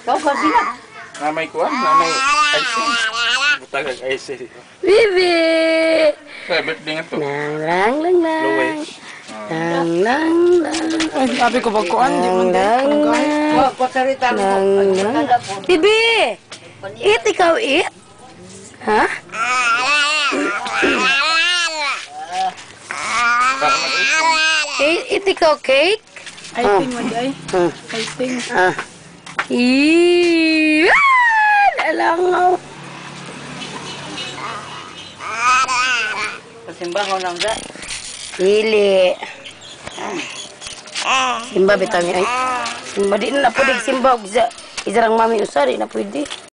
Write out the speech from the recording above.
Kau kau sila. Namay kuan, namay icing. Butagag icing. Bibi. Kaya birthday nga to. Nang lang lang. Luway. Nang lang lang. Ay, sabi ko bagkuan, di man Nang din. lang. Wah, pasarita mo. Nang lang. Bibi. Eat ikaw eat. Ha? Eat ikaw cake. Icing mo di ay. Hmm. Icing. Alangaw. Pasimbahan lang sa. Dili. Simba bitaw ni ay. Simba di na pwede simba. Isarang mami usari na pwede.